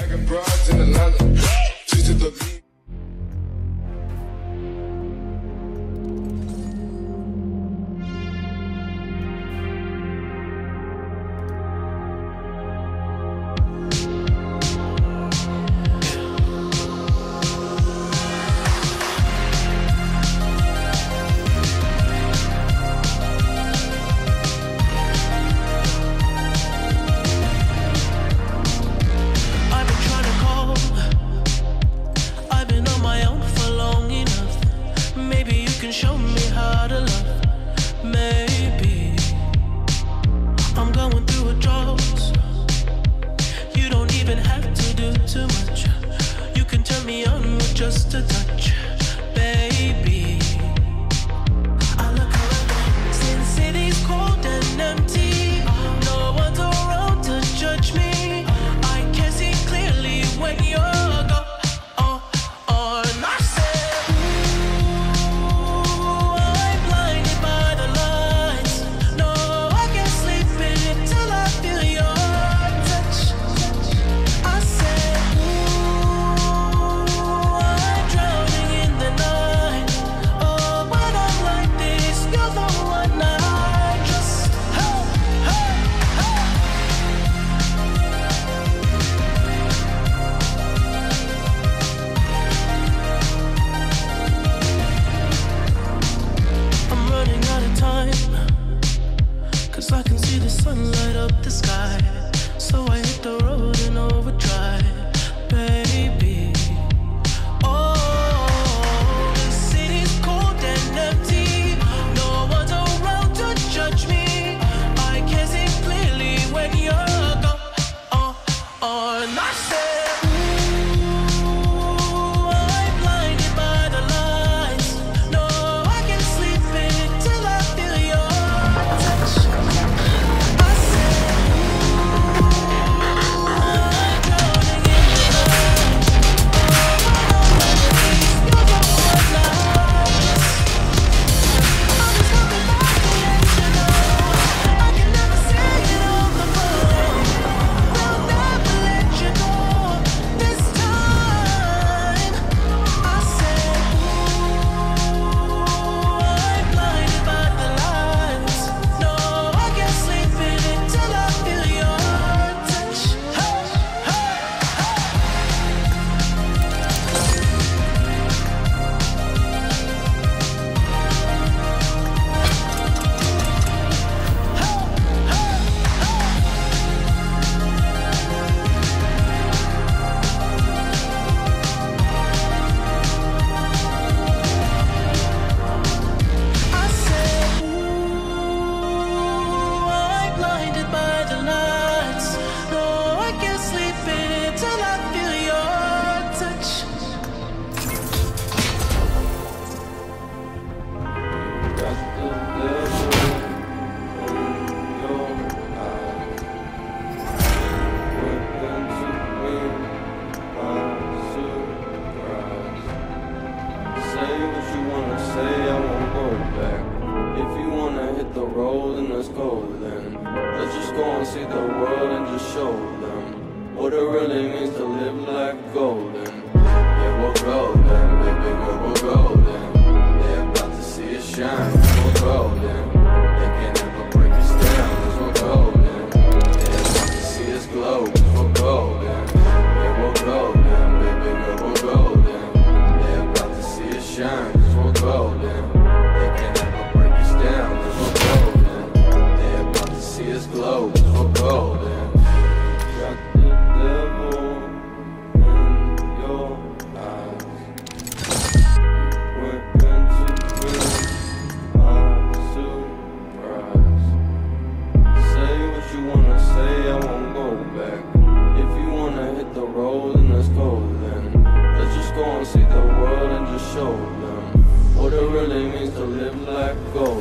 Stacking broads in Atlanta. Just to the beat. Show me how to love. Maybe I'm going through a drought. You don't even have to do too much. You can turn me on with just a touch, baby. I look around, since city's cold and empty, no one's around to judge me. I can see clearly when you're gone. I can see the sun light up the sky, so I hit the road in overdrive, baby. Oh, the city's cold and empty, no one's around to judge me. I can see clearly when you're gone. And I said, ooh, I'm blinded by the lights. No, I can't sleep until I feel your touch. Let's go then. Let's just go and see the world and just show them what it really means to live like golden. Yeah, we're golden, baby girl, we're golden. They're about to see us shine, we're golden. They can't ever break us down, cause we're golden. They're about to see us glow, cause we're golden. Yeah, we're golden, baby girl, we're golden. They're about to see us shine, cause we're golden. They can't ever break us down, cause we're golden. See us glow, we're golden. Got the devil in your eyes. Went into me, my surprise. Say what you wanna say, I won't go back. If you wanna hit the road, then let's go then. Let's just go and see the world and just show them what it really means to live like gold.